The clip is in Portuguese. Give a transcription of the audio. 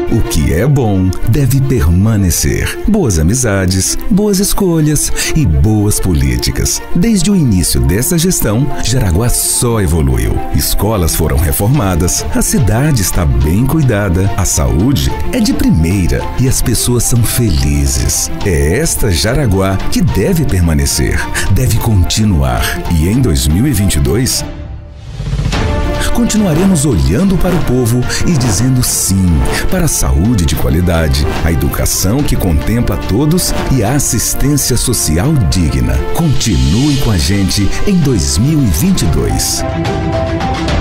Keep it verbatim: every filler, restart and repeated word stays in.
O que é bom deve permanecer. Boas amizades, boas escolhas e boas políticas. Desde o início dessa gestão, Jaraguá só evoluiu. Escolas foram reformadas, a cidade está bem cuidada, a saúde é de primeira e as pessoas são felizes. É esta Jaraguá que deve permanecer, deve continuar. E em dois mil e vinte e dois, continuaremos olhando para o povo e dizendo sim para a saúde de qualidade, a educação que contempla todos e a assistência social digna. Continue com a gente em dois mil e vinte e dois.